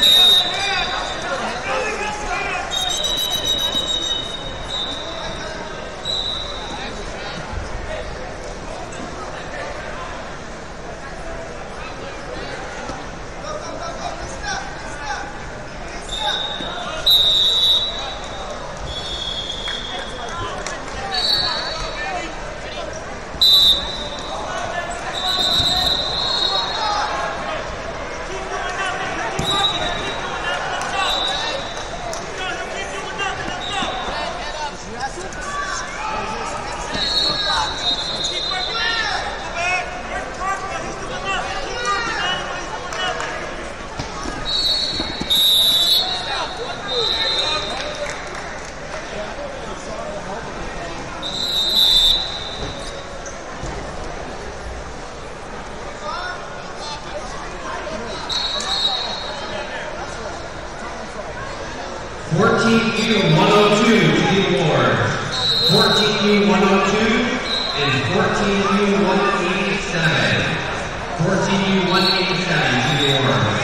14U 102 to the awards. 14U 102 and 14U 187. 14U 187 to the awards.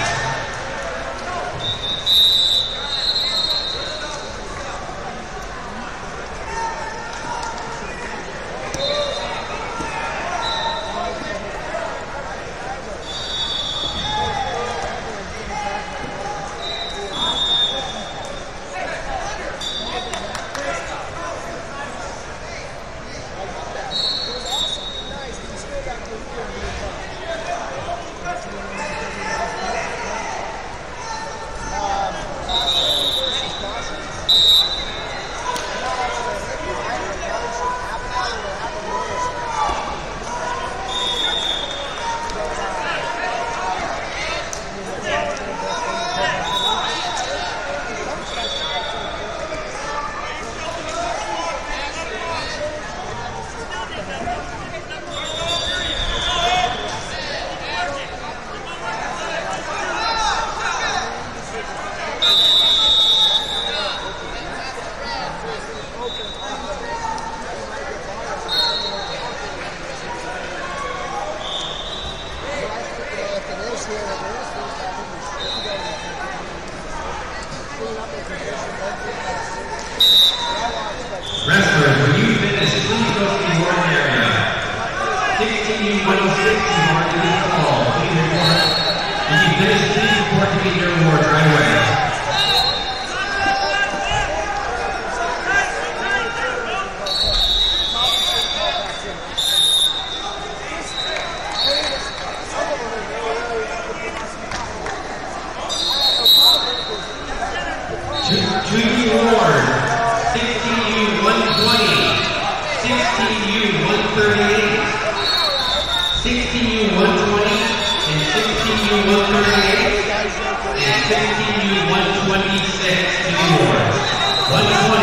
Wrestlers, when you finish, please go to the award area. 16U 106 is marked to be called. Please report. When you finish, please report to get your awards right away. To the award, 16U 120, 16U 138, 16U 120, and 16U 138, and 16U 126 to the awards. 120.